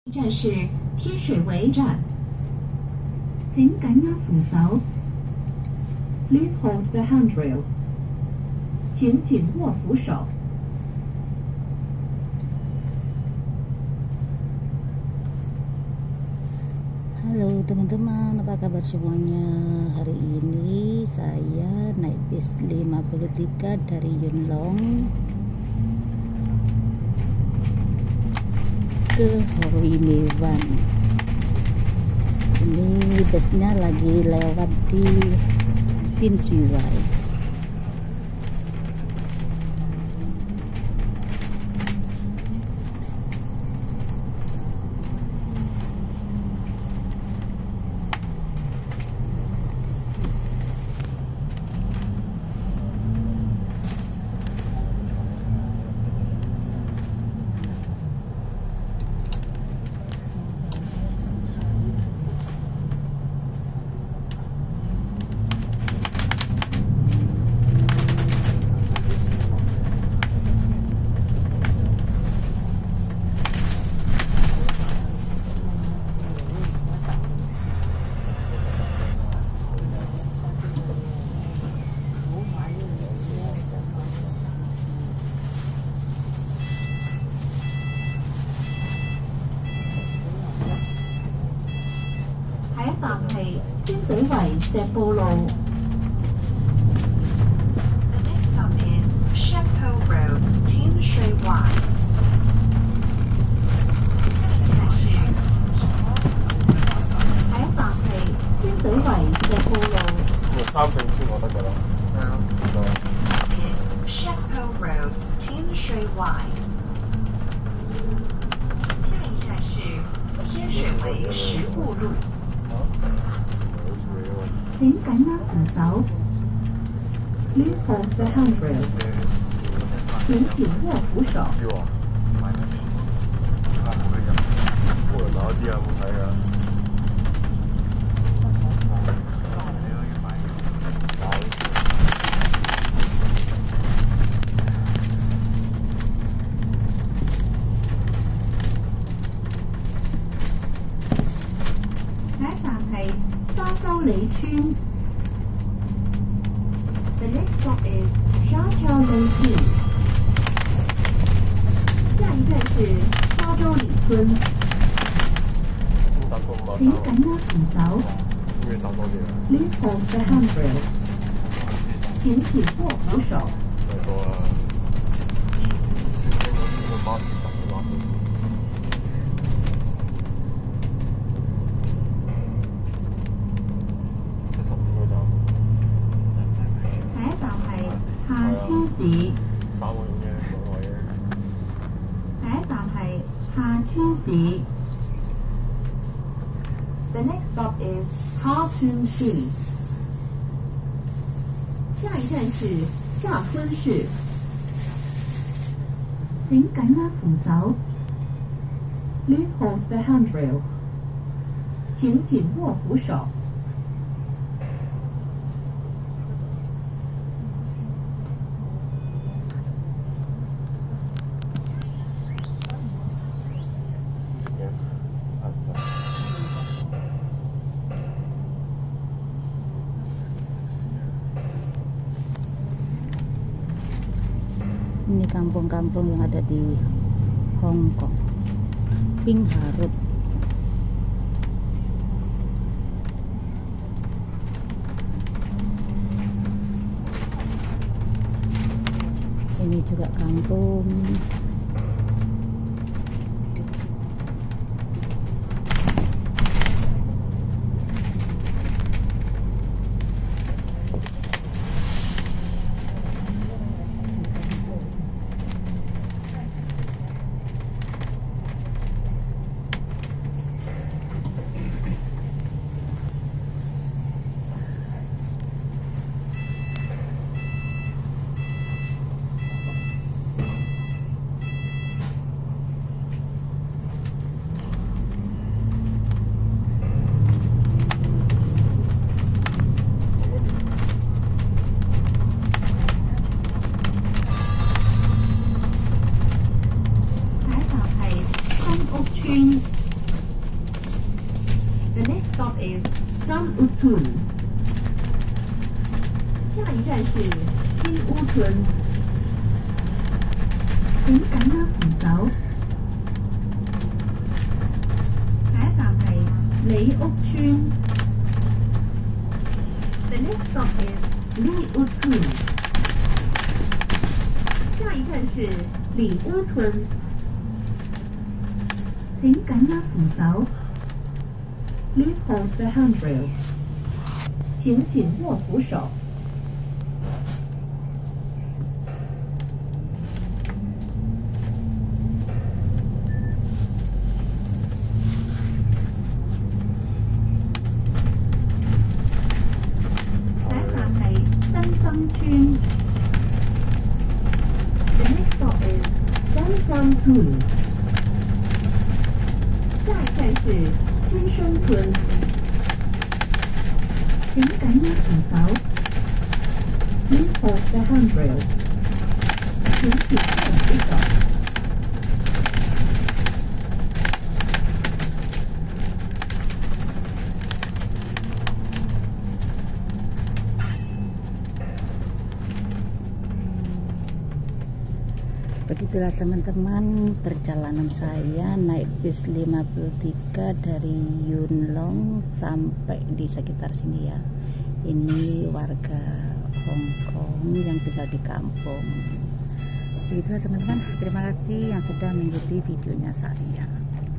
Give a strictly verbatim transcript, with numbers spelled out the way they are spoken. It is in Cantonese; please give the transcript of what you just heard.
站是天水围站，请緊握扶手。Please hold the handrail， 請緊握扶手。 Halo teman-teman, apa kabar semuanya? Hari ini saya naik bis lima puluh tiga dari Yuen Long ke Hoi Mewan. Ini busnya lagi lewat di Tin Shui Wai. 天水圍石埔路。The next stop is Shepherd Road, 天水圍。下一站係天水圍石埔路。 三四先我得㗎啦。係啊，唔該。 Shepherd Road, 天水圍。下一站是天水圍石埔路。請緊握扶手。Please hold the handrail， 請緊握扶手。 我攞啲有冇睇㗎？ 下一站係沙洲里村。The next stop is 沙洲里村。下一站是沙洲里村。請緊握扶手。Please hold the handrail， 請緊握扶手。下超市。 三個用嘅所謂嘅。 下一站係下超市。The next stop is 哈村市。下一站是下村市。請緊握扶手。Please hold the handrail， 請緊握扶手。 Ini kampung-kampung yang ada di Hong Kong. Pink Harut. Ini juga kampung. Sun Utun。下一站是新乌村，請緊握扶手。下一站係李屋村。The next stop is Li Utun。下一站是李屋村，請緊握扶手。Please hold the handrail。請緊握扶手。下一站係新生村。The next stop is 新生村。下一站是新生村，請緊握扶手。Please hold the handrail。請緊握扶手。 Begitulah teman-teman perjalanan saya naik bis lima puluh tiga dari Yunlong sampai di sekitar sini ya. Ini warga Hong Kong yang tinggal di kampung. Begitulah teman-teman, terima kasih yang sudah mengikuti videonya saya.